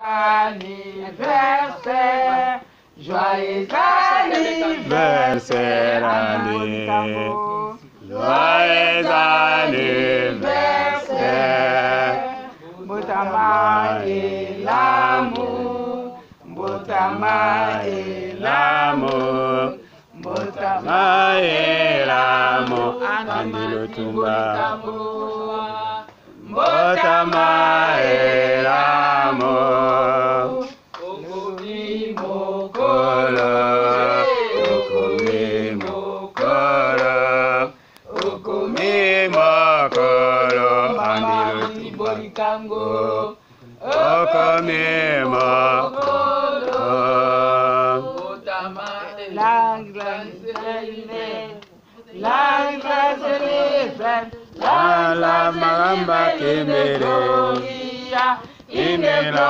Anniversaire, joyeux anniversaire, Annie. Joyeux anniversaire. Botama et l'amour, Botama et l'amour, Botama et l'amour, Annie Lutumba. Botama et l'amour, Okomi mokolo, Okomi mokolo, Okomi mokolo, Annie Lutumba. Okomi mokolo, Botama et la maramba kimere imelo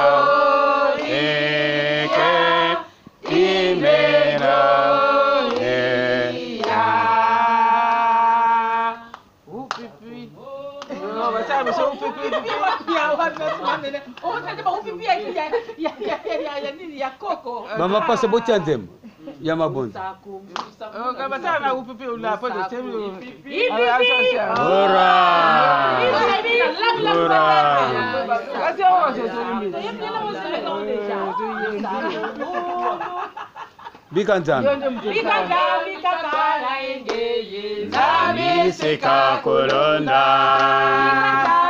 eke imelo ya upipi no basa basa upipi ya koko mama pasa botiandem ya mabonde kama sana upipi una pole temu ora ora bikanjami Nami seka kolonda